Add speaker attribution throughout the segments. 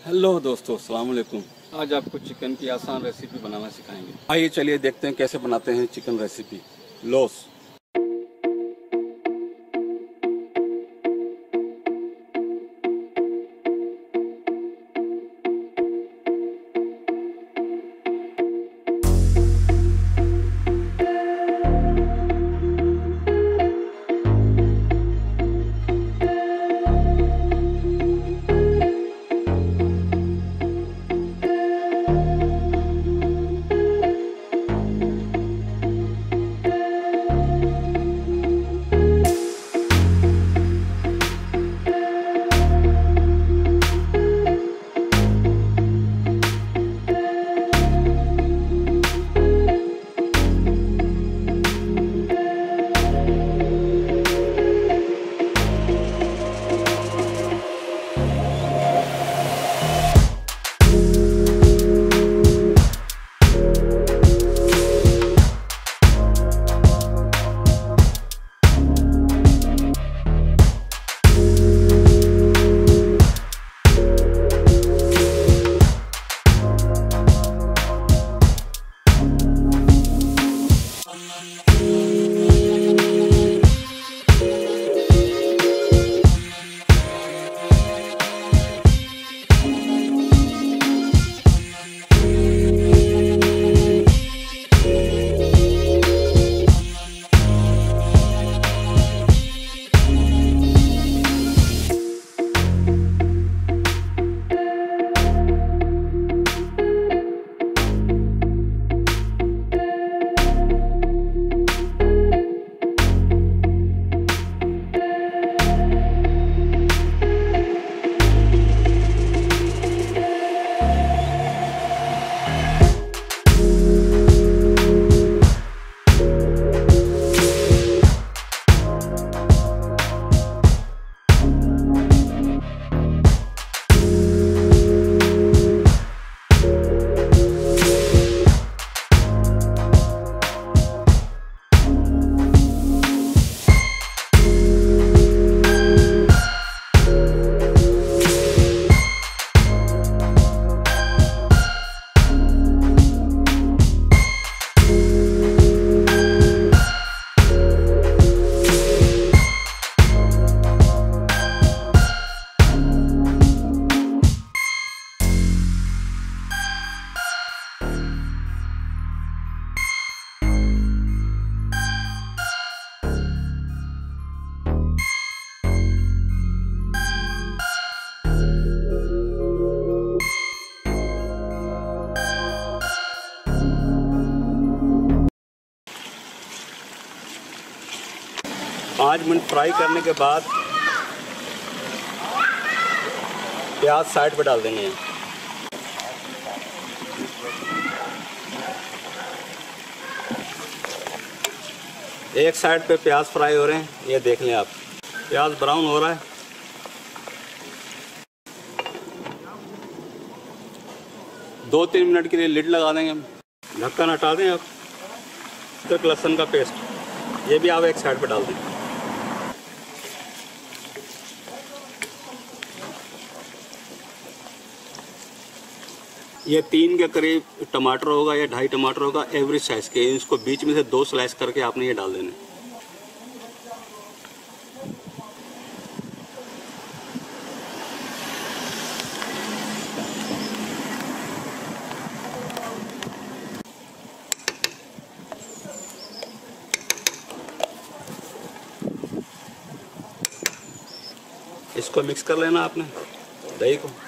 Speaker 1: Hello दोस्तों, अस्सलाम वालेकुम। आज आपको चिकन की आसान रेसिपी बनाना सिखाएंगे। आइए चलिए देखते हैं कैसे बनाते हैं चिकन रेसिपी। लोस पाँच मिनट फ्राई करने के बाद प्याज साइड पे डाल देंगे। एक साइड पे प्याज फ्राई हो रहे हैं, ये देख लें आप। प्याज ब्राउन हो रहा है। 2-3 मिनट के लिए लिड लगा देंगे हम। ढक्कन हटा दें। अब अदरक लहसुन का पेस्ट ये भी आप एक साइड पे डाल दें। ये 3 के करीब टमाटर होगा या 2.5 टमाटर होगा, एवरेज साइज के। इसको बीच में से 2 स्लाइस करके आपने ये डाल देने। इसको मिक्स कर लेना आपने, दही को।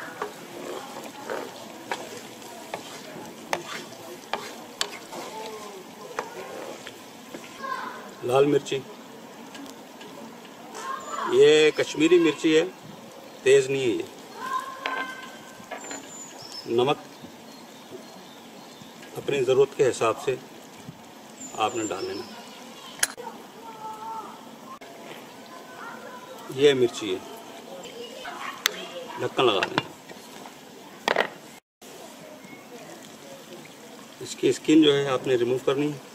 Speaker 1: लाल मिर्ची, ये कश्मीरी मिर्ची है, तेज नहीं है ये। नमक अपनी ज़रूरत के हिसाब से आपने डाल लेना। ये मिर्ची है, ढक्कन लगा देना। इसकी स्किन जो है आपने रिमूव करनी है।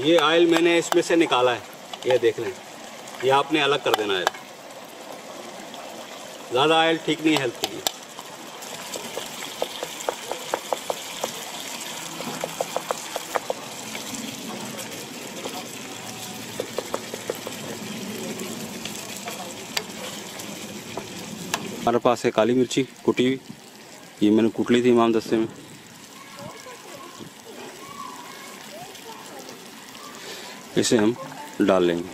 Speaker 1: ये ऑयल मैंने इसमें से निकाला है, ये देख लें, ये आपने अलग कर देना है। ज़्यादा ऑयल ठीक नहीं है हेल्थ के लिए। हमारे पास है काली मिर्ची कुटी हुई, ये मैंने कूट ली थी इमाम दस्ते में। इसे हम डाल लेंगे।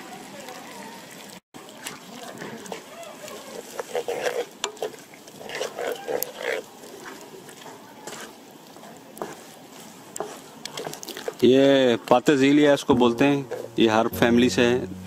Speaker 1: ये पाते ज़ीलिया इसको बोलते हैं, ये हर फैमिली से है,